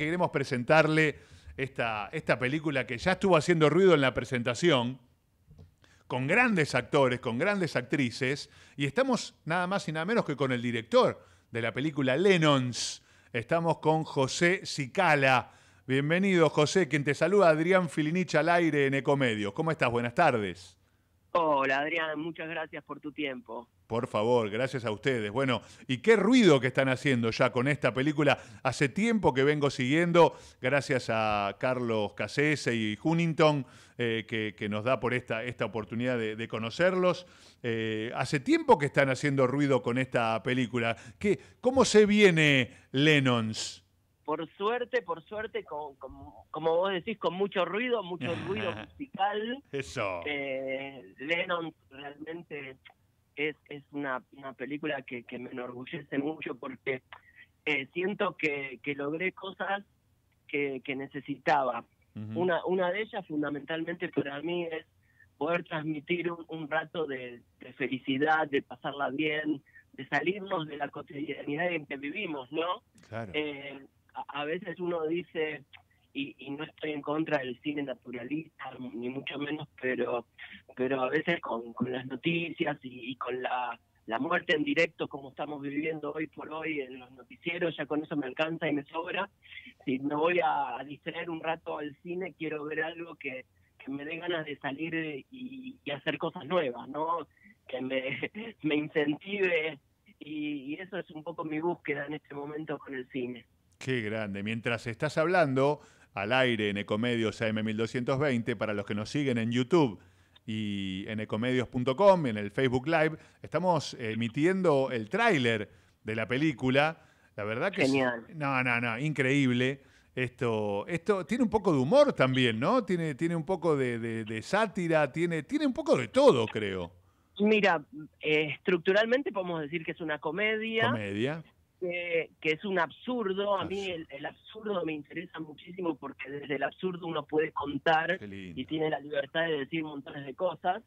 queremos presentarle esta película que ya estuvo haciendo ruido en la presentación, con grandes actores, con grandes actrices, y estamos nada más y nada menos que con el director de la película Lenons. Estamos con José Cicala. Bienvenido, José, quien te saluda, Adrián Filinich al aire en Ecomedios. ¿Cómo estás? Buenas tardes. Hola Adrián, muchas gracias por tu tiempo. Por favor, gracias a ustedes. Bueno, ¿y qué ruido que están haciendo ya con esta película? Hace tiempo que vengo siguiendo, gracias a Carlos Cassese y Huntington, que nos da por esta oportunidad de conocerlos. Hace tiempo que están haciendo ruido con esta película. ¿Cómo se viene Lenons? Por suerte, como vos decís, con mucho ruido musical. Eso. Lennon realmente es una película que me enorgullece mucho porque siento que logré cosas que necesitaba. Uh-huh. Una de ellas fundamentalmente para mí es poder transmitir un rato de felicidad, de pasarla bien, de salirnos de la cotidianidad en que vivimos, ¿no? Claro. A veces uno dice, y no estoy en contra del cine naturalista, ni mucho menos, pero a veces con las noticias y con la muerte en directo como estamos viviendo hoy por hoy en los noticieros, ya con eso me alcanza y me sobra. Si me voy a distraer un rato al cine, quiero ver algo que me dé ganas de salir y hacer cosas nuevas, ¿no? Que me incentive, y eso es un poco mi búsqueda en este momento con el cine. Qué grande. Mientras estás hablando al aire en Ecomedios AM1220, para los que nos siguen en YouTube y en ecomedios.com, en el Facebook Live, estamos emitiendo el tráiler de la película. La verdad que Genial. No, increíble. Esto tiene un poco de humor también, ¿no? Tiene un poco de sátira, tiene un poco de todo, creo. Mira, estructuralmente podemos decir que es una comedia. Comedia. Que es un absurdo. A mí el absurdo me interesa muchísimo porque desde el absurdo uno puede contar y tiene la libertad de decir montones de cosas.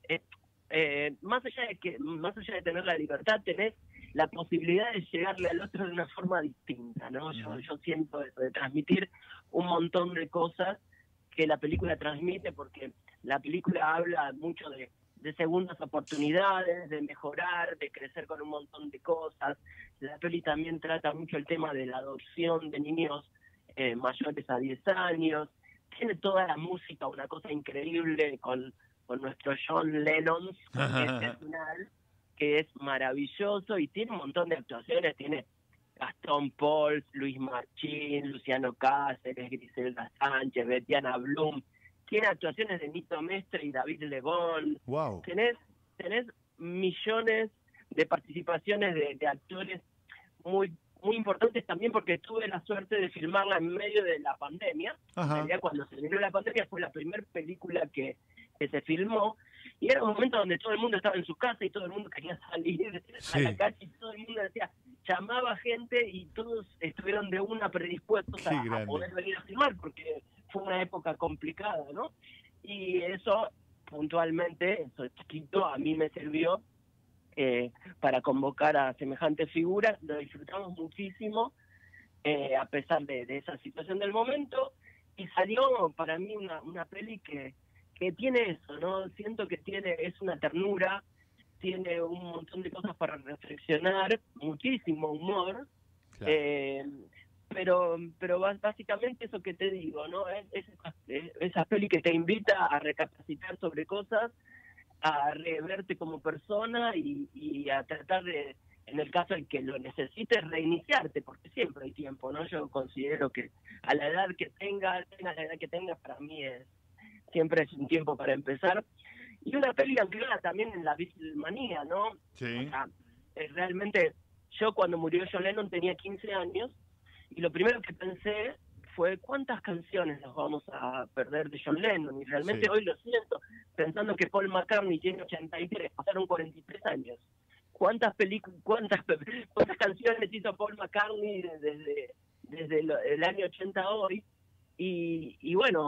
Más allá de tener la libertad, tenés la posibilidad de llegarle al otro de una forma distinta, ¿no? Yo siento eso, de transmitir un montón de cosas que la película transmite, porque la película habla mucho de segundas oportunidades, de mejorar, de crecer con un montón de cosas. La peli también trata mucho el tema de la adopción de niños mayores a 10 años. Tiene toda la música, una cosa increíble con nuestro John Lennon, que es maravilloso, y tiene un montón de actuaciones. Tiene Gastón Pauls, Luis Marchín, Luciano Cáceres, Griselda Sánchez, Betiana Blum. Tiene actuaciones de Nito Mestre y David Lebón. Wow. Tenés millones de participaciones de actores muy importantes también, porque tuve la suerte de filmarla en medio de la pandemia. En realidad, cuando se terminó la pandemia fue la primera película que se filmó, y era un momento donde todo el mundo estaba en su casa y todo el mundo quería salir a la calle, y todo el mundo decía, llamaba gente, y todos estuvieron de una predispuestos a poder venir a filmar, porque fue una época complicada, ¿no? Y eso, puntualmente, eso chiquito, a mí me sirvió para convocar a semejantes figuras. Lo disfrutamos muchísimo, a pesar de esa situación del momento, y salió para mí una peli que tiene eso, ¿no? Siento que es una ternura, tiene un montón de cosas para reflexionar, muchísimo humor. Claro. Pero básicamente eso que te digo, ¿no? Es esa peli que te invita a recapacitar sobre cosas, a reverte como persona y a tratar de, en el caso en que lo necesites, reiniciarte, porque siempre hay tiempo, ¿no? Yo considero que a la edad que tenga la edad que tenga, para mí siempre es un tiempo para empezar. Y una peli anclada también en la Beatlemanía, ¿no? Sí. O sea, realmente, yo cuando murió John Lennon tenía 15 años, y lo primero que pensé fue cuántas canciones nos vamos a perder de John Lennon, y realmente hoy lo siento, pensando que Paul McCartney tiene 83, pasaron 43 años. ¿Cuántas canciones hizo Paul McCartney desde el año 80 a hoy? Y bueno,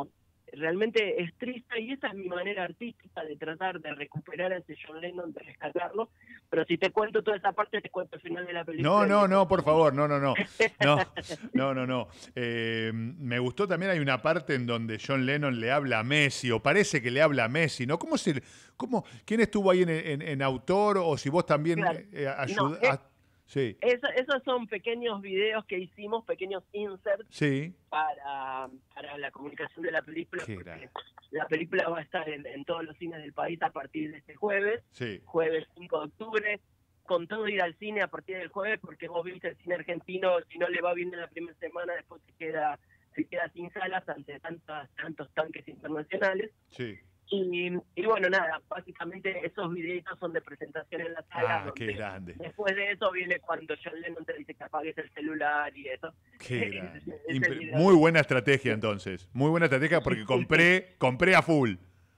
realmente es triste, y esa es mi manera artística de tratar de recuperar a ese John Lennon, de rescatarlo. Pero si te cuento toda esa parte, te cuento el final de la película. No, por favor, no. No. Me gustó también, hay una parte en donde John Lennon le habla a Messi, o parece que le habla a Messi, ¿no? ¿Quién estuvo ahí en autor, o si vos también Claro. ayudaste? Sí. Esos son pequeños videos que hicimos, pequeños inserts, Sí. para la comunicación de la película, porque la película va a estar en todos los cines del país a partir de este jueves, sí. Jueves 5 de octubre, con todo ir al cine a partir del jueves, porque vos viste el cine argentino, si no le va bien en la primera semana, después se queda sin salas ante tantos tanques internacionales. Sí. Y bueno, nada, básicamente esos videitos son de presentación en la sala. Qué grande. Después de eso viene cuando John Lennon te dice que apagues el celular y eso. Qué grande. Muy buena estrategia entonces. Muy buena estrategia porque compré a full.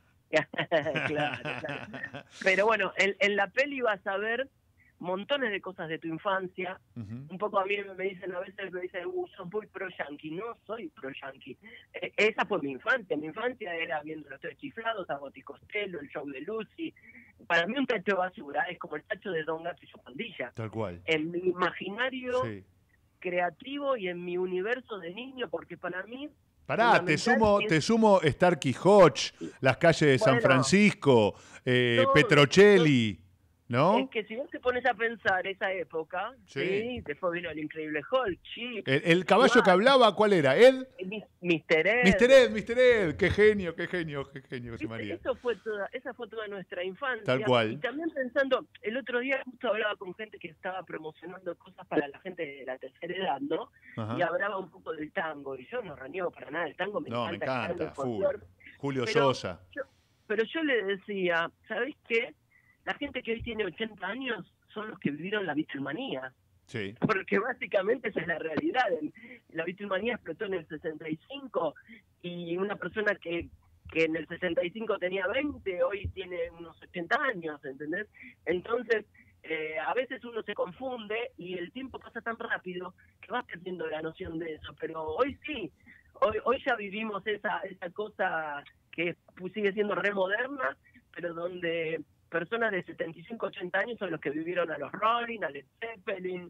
Claro. Pero bueno, en la peli vas a ver montones de cosas de tu infancia. Un poco a mí me dicen, a veces me dicen, soy muy pro-yankee. No soy pro-yankee. Esa fue mi infancia. Mi infancia era viendo Los Tres Chiflados, a Boti Costello, el show de Lucy. Para mí un tacho de basura es como el tacho de Don Gato y su pandilla. Tal cual. En mi imaginario creativo y en mi universo de niño, porque para mí... Pará, te sumo Starkey Hodge, las calles de San Francisco, Petrocelli, ¿no? Es que si vos te pones a pensar esa época, después vino el Increíble Hulk, Chip. ¿El caballo que hablaba cuál era? ¿Ed? Mr. Ed. Mr. Ed, qué genio, José María. Esa fue toda nuestra infancia. Tal cual. Y también pensando, el otro día justo hablaba con gente que estaba promocionando cosas para la gente de la tercera edad, ¿no? Ajá. Y hablaba un poco del tango, y yo no reniego para nada el tango, me encanta. Julio Sosa. Pero yo le decía, ¿sabés qué? La gente que hoy tiene 80 años son los que vivieron la Beatlemanía. Sí. Porque básicamente esa es la realidad. La Beatlemanía explotó en el 65 y una persona que en el 65 tenía 20, hoy tiene unos 80 años, ¿entendés? Entonces, a veces uno se confunde y el tiempo pasa tan rápido que vas perdiendo la noción de eso. Pero hoy sí, hoy ya vivimos esa cosa que sigue siendo re moderna, pero donde personas de 75, 80 años son los que vivieron a los Rolling, a Led Zeppelin,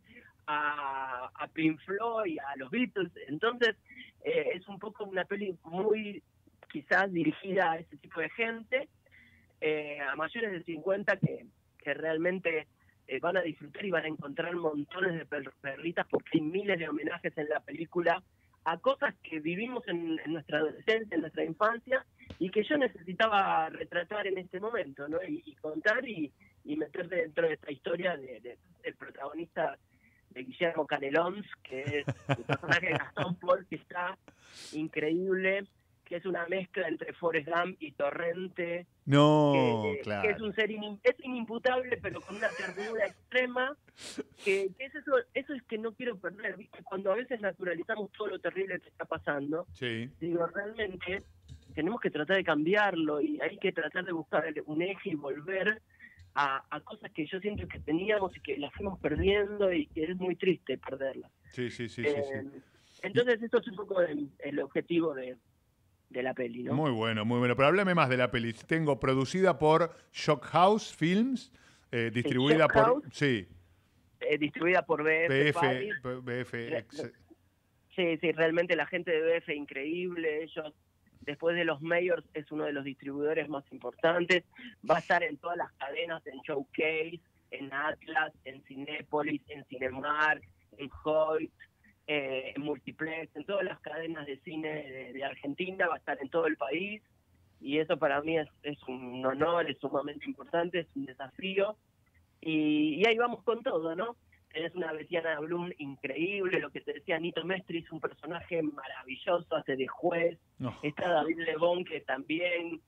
a Pink Floyd, a los Beatles. Entonces, es un poco una peli muy quizás dirigida a ese tipo de gente, a mayores de 50 que realmente van a disfrutar y van a encontrar montones de perlitas, porque hay miles de homenajes en la película a cosas que vivimos en nuestra adolescencia, en nuestra infancia, y que yo necesitaba retratar en este momento, ¿no? Y contar y meter dentro de esta historia del protagonista, de Guillermo Canelons, que es el personaje de Gastón Paul, que está increíble, que es una mezcla entre Forrest Gump y Torrente. Claro. Que es un ser es inimputable, pero con una ternura extrema, que es eso es que no quiero perder, ¿viste? Cuando a veces naturalizamos todo lo terrible que está pasando, digo, realmente tenemos que tratar de cambiarlo y hay que tratar de buscar un eje y volver a cosas que yo siento que teníamos y que las fuimos perdiendo y que es muy triste perderlas. Sí. Entonces eso es un poco el objetivo de la peli, ¿no? Muy bueno. Pero háblame más de la peli. Tengo producida por Shock House Films, distribuida por... distribuida por BF. Sí, realmente la gente de BF increíble. Ellos, después de los Mayors, es uno de los distribuidores más importantes. Va a estar en todas las cadenas, en Showcase, en Atlas, en Cinépolis, en Cinemark, en Hoyt, en Multiplex, en todas las cadenas de cine de Argentina. Va a estar en todo el país, y eso para mí es un honor, es sumamente importante, es un desafío, y ahí vamos con todo, ¿no? Tenés una Betiana Blum increíble, lo que te decía, Nito Mestre es un personaje maravilloso, hace de juez. Está David Lebón, que también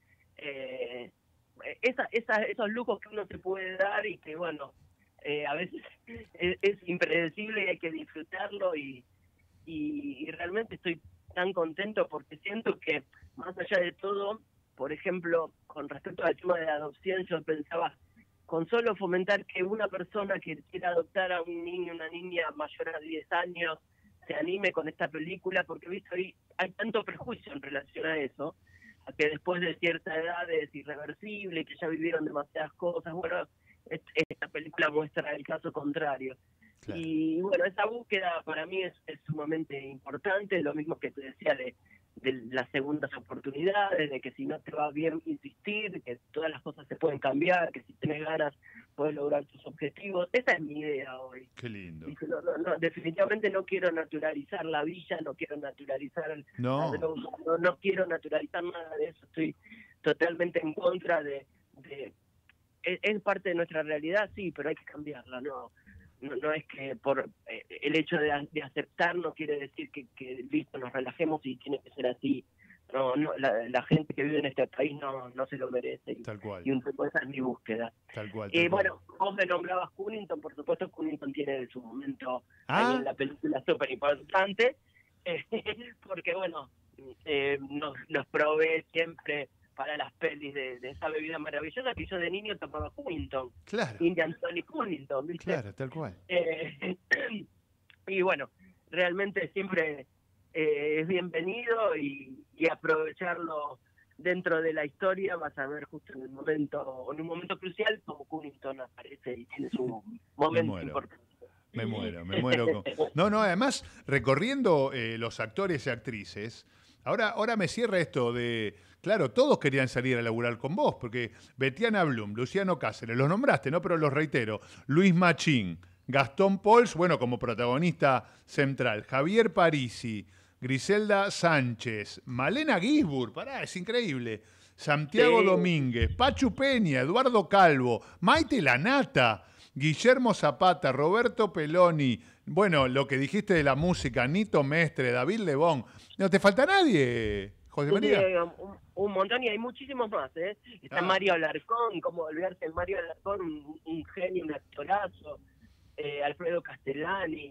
esos lujos que uno se puede dar y que, bueno, a veces es impredecible y hay que disfrutarlo, y realmente estoy tan contento porque siento que, más allá de todo, por ejemplo, con respecto al tema de la adopción, yo pensaba, con solo fomentar que una persona que quiera adoptar a un niño, una niña mayor a 10 años, se anime con esta película, porque, viste, hoy hay tanto prejuicio en relación a eso, a que después de cierta edad es irreversible, que ya vivieron demasiadas cosas. Bueno, esta película muestra el caso contrario. Claro. Y bueno, esa búsqueda para mí es sumamente importante, lo mismo que te decía de las segundas oportunidades, de que si no te va bien insistir, que todas las cosas se pueden cambiar, que si tenés ganas puedes lograr tus objetivos. Esa es mi idea hoy. Qué lindo. No, definitivamente no quiero naturalizar la villa, no quiero naturalizar la droga, no quiero naturalizar nada de eso. Estoy totalmente en contra de es parte de nuestra realidad, sí, pero hay que cambiarla, no es que por el hecho de aceptar no quiere decir que listo, nos relajemos y tiene que ser así. No, la gente que vive en este país no se lo merece. Tal cual. Y un poco esa es mi búsqueda. Tal cual. Bueno, vos me nombrabas Cunnington, por supuesto Cunnington tiene su momento ahí en la película súper importante, porque bueno, nos provee siempre para las pelis de esa bebida maravillosa que yo de niño tomaba Cunnington. Claro. Indian Tonic Cunnington, ¿viste? Claro, tal cual. Y bueno, realmente siempre es bienvenido y aprovecharlo dentro de la historia. Vas a ver justo en un momento crucial como Cunnington aparece y tiene su momento importante. Me muero. No, además, recorriendo los actores y actrices, ahora me cierra esto de, claro, todos querían salir a laburar con vos, porque Betiana Blum, Luciano Cáceres, los nombraste, ¿no? Pero los reitero, Luis Machín, Gastón Pauls, bueno, como protagonista central, Javier Parisi, Griselda Sánchez, Malena Gisburg, es increíble, Santiago Domínguez, Pachu Peña, Eduardo Calvo, Maite Lanata, Guillermo Zapata, Roberto Peloni, bueno, lo que dijiste de la música, Nito Mestre, David Lebón, no te falta nadie, José María. Un montón, y hay muchísimos más, ¿eh? Está Mario Alarcón, cómo olvidarse de Mario Alarcón, un genio, un actorazo, Alfredo Castellani,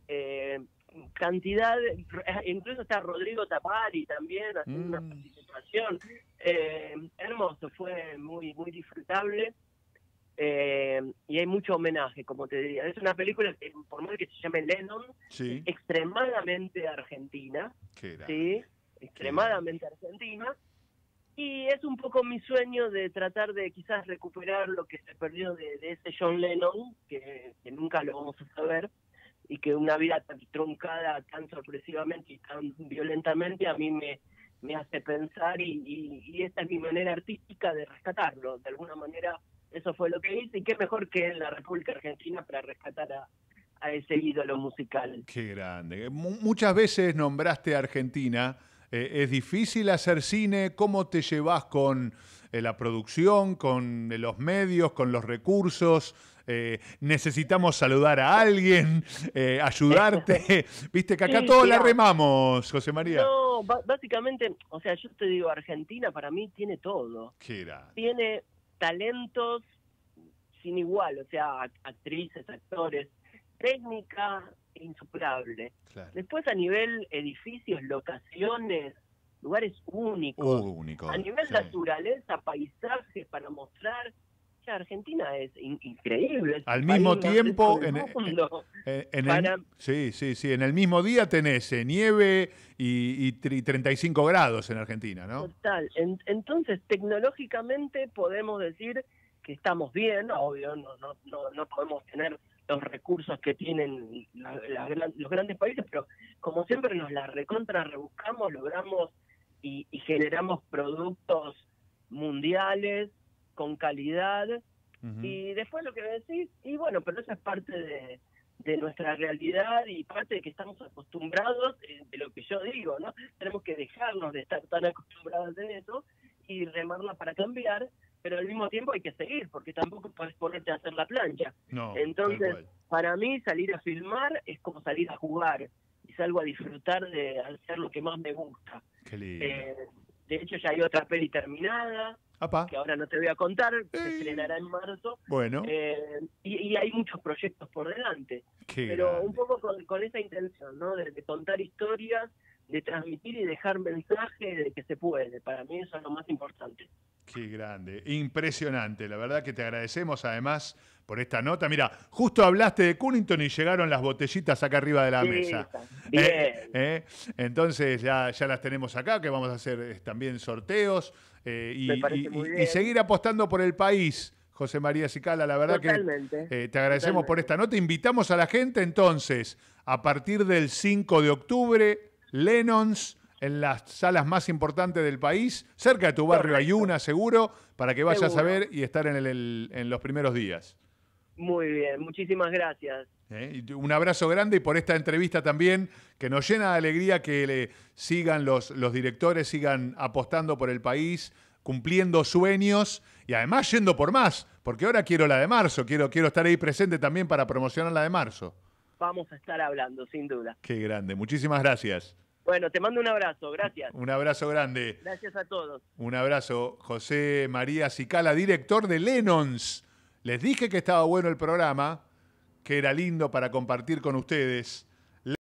cantidad, incluso está Rodrigo Tapari también haciendo una participación, hermoso, fue muy muy disfrutable, y hay mucho homenaje, como te diría. Es una película que, por más que se llame Lennon, es extremadamente argentina, ¿sí? Extremadamente argentina, y es un poco mi sueño de tratar de quizás recuperar lo que se perdió de ese John Lennon, que nunca lo vamos a saber, y que una vida tan truncada, tan sorpresivamente y tan violentamente a mí me hace pensar, y esta es mi manera artística de rescatarlo. De alguna manera eso fue lo que hice, y qué mejor que en la República Argentina para rescatar a ese ídolo musical. Qué grande. Muchas veces nombraste a Argentina. ¿Es difícil hacer cine? ¿Cómo te llevas con la producción, con los medios, con los recursos? ¿Necesitamos saludar a alguien, ayudarte? Viste que acá todos la remamos, José María. No, básicamente, o sea, yo te digo, Argentina para mí tiene todo. Qué grande. Tiene talentos sin igual, o sea, actrices, actores, técnica insuperable. Claro. Después a nivel edificios, locaciones, lugares únicos. A nivel naturaleza, paisajes para mostrar. Ya Argentina es increíble. Al mismo tiempo, en el mismo día tenés nieve y 35 grados en Argentina, ¿no? Total. Entonces, tecnológicamente podemos decir que estamos bien, obvio, no podemos tener los recursos que tienen los grandes países, pero como siempre nos la recontra rebuscamos, logramos y generamos productos mundiales con calidad. Y después lo que decís, y bueno, pero eso es parte de nuestra realidad y parte de que estamos acostumbrados, de lo que yo digo, ¿no? Tenemos que dejarnos de estar tan acostumbrados en eso y remarla para cambiar, pero al mismo tiempo hay que seguir, porque tampoco puedes ponerte a hacer la plancha. No, entonces, para mí salir a filmar es como salir a jugar, y salgo a disfrutar de hacer lo que más me gusta. Qué lindo. De hecho ya hay otra peli terminada, que ahora no te voy a contar, se estrenará en marzo. Bueno. Y hay muchos proyectos por delante. Pero grande. Un poco con esa intención, ¿no? De contar historias, de transmitir y dejar mensaje de que se puede. Para mí eso es lo más importante. Qué grande, impresionante. La verdad que te agradecemos además por esta nota. Mira, justo hablaste de Cunnington y llegaron las botellitas acá arriba de la mesa. Bien. Entonces ya las tenemos acá, que vamos a hacer también sorteos y seguir apostando por el país, José María Cicala. La verdad Totalmente. que te agradecemos por esta nota. Invitamos a la gente entonces, a partir del 5 de octubre, Lennons, en las salas más importantes del país. Cerca de tu barrio hay una, seguro, para que vayas a ver y estar en los primeros días. Muy bien, muchísimas gracias. Y un abrazo grande y por esta entrevista también, que nos llena de alegría que sigan los directores, sigan apostando por el país, cumpliendo sueños y además yendo por más, porque ahora quiero la de marzo, quiero estar ahí presente también para promocionar la de marzo. Vamos a estar hablando, sin duda. Qué grande, muchísimas gracias. Bueno, te mando un abrazo, gracias. Un abrazo grande. Gracias a todos. Un abrazo, José María Cicala, director de Lennons. Les dije que estaba bueno el programa, que era lindo para compartir con ustedes.